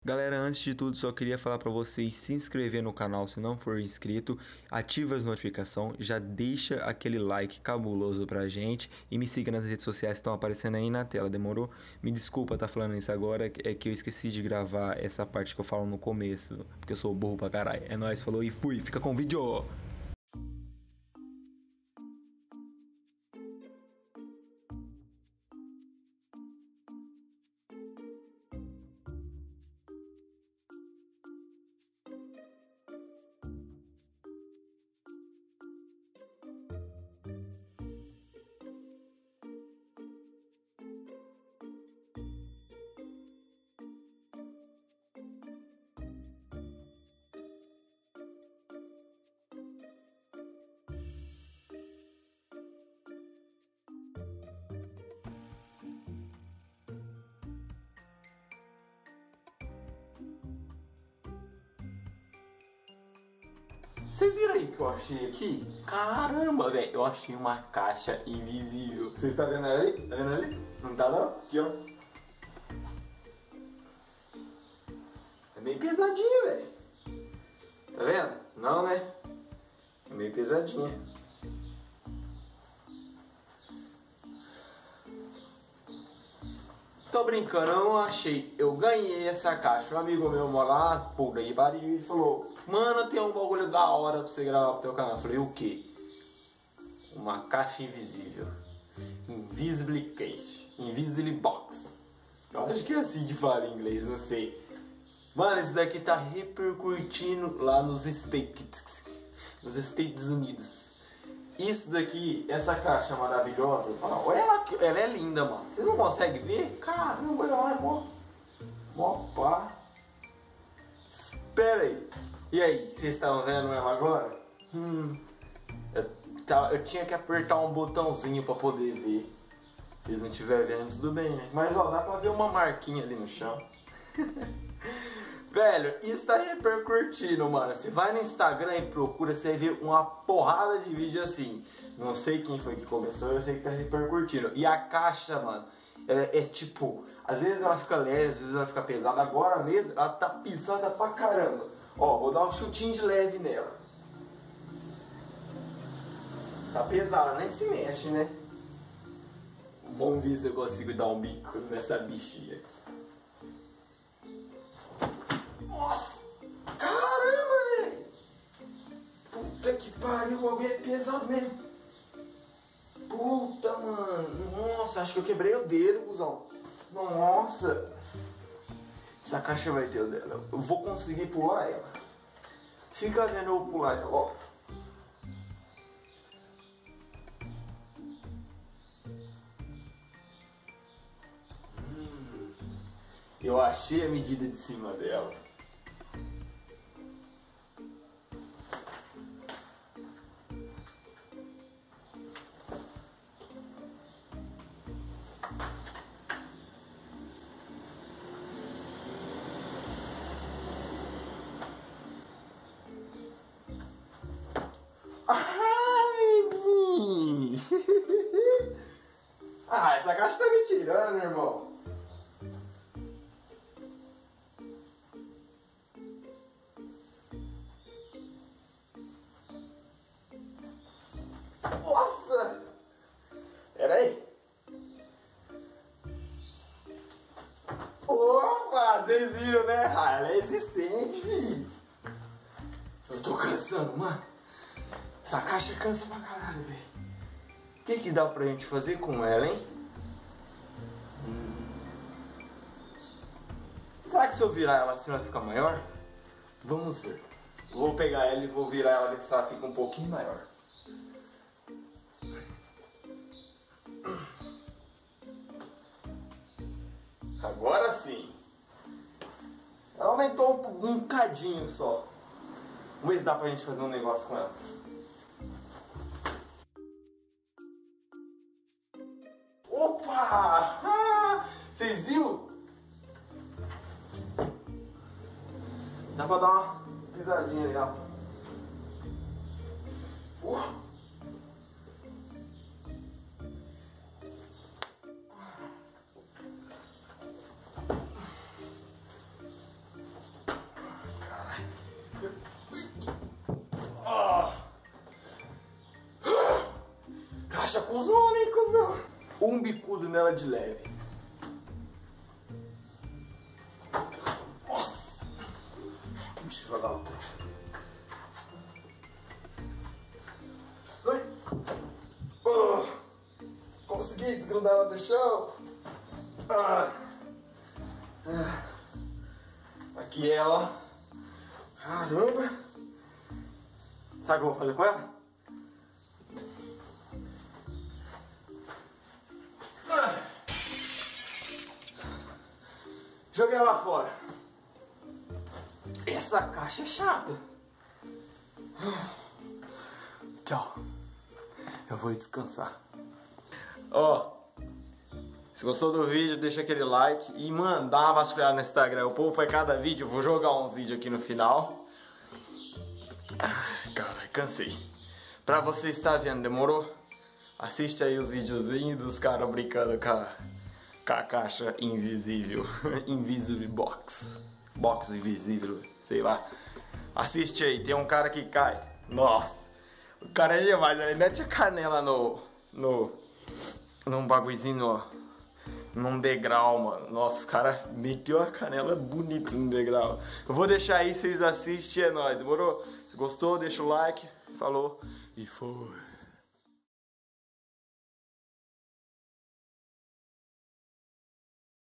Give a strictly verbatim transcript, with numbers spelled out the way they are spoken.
Galera, antes de tudo, só queria falar para vocês se inscrever no canal se não for inscrito, ativa as notificações, já deixa aquele like cabuloso pra gente e me siga nas redes sociais que estão aparecendo aí na tela, demorou? Me desculpa tá falando isso agora, é que eu esqueci de gravar essa parte que eu falo no começo, porque eu sou burro pra caralho. É nóis, falou e fui, fica com o vídeo! Vocês viram aí que eu achei aqui? Caramba, velho, eu achei uma caixa invisível. Vocês estão vendo ela ali? Tá vendo ali? Não tá não? Aqui, ó. É meio pesadinha, velho. Tá vendo? Não, né? É meio pesadinha. Tô brincando, eu não achei. Eu ganhei essa caixa. Um amigo meu mora lá, puta que pariu, e ele falou: mano, tem um bagulho da hora pra você gravar pro teu canal. Eu falei: o que? Uma caixa invisível. Invisible Cage. Invisible Box. Eu acho que é assim de falar em inglês, não sei. Mano, isso daqui tá repercutindo lá nos States, nos Estados Unidos. Isso daqui, essa caixa maravilhosa, olha ela, ela é linda, mano. Vocês não conseguem ver? Caramba, olha lá, é mó, mó pá. Espera aí. E aí, vocês estão vendo ela agora? Hum, eu, tá, eu tinha que apertar um botãozinho pra poder ver. Se vocês não estiverem vendo, tudo bem, né? Mas ó, dá pra ver uma marquinha ali no chão. Velho, isso tá repercutindo, mano. Você vai no Instagram e procura, você vai ver uma porrada de vídeo assim. Não sei quem foi que começou, eu sei que tá repercutindo. E a caixa, mano, é, é tipo, às vezes ela fica leve, às vezes ela fica pesada. Agora mesmo, ela tá pesada pra caramba. Ó, vou dar um chutinho de leve nela. Tá pesada, nem se mexe, né? Vamos ver se eu consigo dar um bico nessa bichinha. Nossa! Caramba, velho! Puta que pariu, o bagulho é pesado mesmo. Puta, mano. Nossa, acho que eu quebrei o dedo, cuzão. Nossa! Essa caixa vai ter o dela. Eu vou conseguir pular ela. Fica vendo eu pular ela, ó. Hum, eu achei a medida de cima dela. Ai, ah, essa caixa tá me tirando, irmão. Nossa! Pera aí. Opa, vocês viram, né? Ah, ela é existente, filho. Eu tô cansando, mano. Essa caixa cansa pra caralho, velho. O que que dá pra gente fazer com ela, hein? Hum. Será que se eu virar ela assim ela fica maior? Vamos ver. Vou pegar ela e vou virar ela ver se ela fica um pouquinho maior. Agora sim. Ela aumentou um, um cadinho só. Vamos ver se dá pra gente fazer um negócio com ela. Opa! Ah, vocês viram? Dá pra dar uma pisadinha ali, ó. Uh. caixa cuzona, hein, cuzão? Um bicudo nela de leve. Nossa! Deixa eu jogar. Oi! Oh, consegui desgrudar ela do chão. Ah. Ah. Aqui ela. Caramba! Sabe o que eu vou fazer com ela? Ah. Joguei ela fora. Essa caixa é chata. Tchau. Eu vou descansar. Ó, se gostou do vídeo, deixa aquele like e mano, dá uma vasculhada no Instagram. O povo faz cada vídeo, eu vou jogar uns vídeos aqui no final. Ai, cara, cansei. Pra você estar vendo, demorou? Assiste aí os videozinhos dos caras brincando com a, com a caixa invisível. Invisible box. Box invisível, sei lá. Assiste aí, tem um cara que cai. Nossa, o cara é demais, ele mete a canela no... no num bagulhozinho, ó, num degrau, mano. Nossa, o cara meteu a canela bonita no degrau. Eu vou deixar aí, vocês assistem, é nóis, demorou? Se gostou, deixa o like, falou e foi.